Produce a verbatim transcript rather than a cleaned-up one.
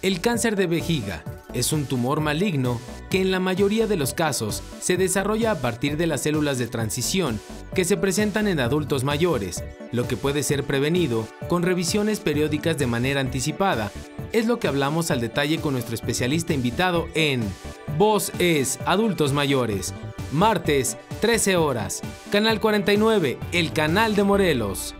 El cáncer de vejiga es un tumor maligno que en la mayoría de los casos se desarrolla a partir de las células de transición que se presentan en adultos mayores, lo que puede ser prevenido con revisiones periódicas de manera anticipada. Es lo que hablamos al detalle con nuestro especialista invitado en Voz es Adultos Mayores, martes, trece horas, Canal cuarenta y nueve, el canal de Morelos.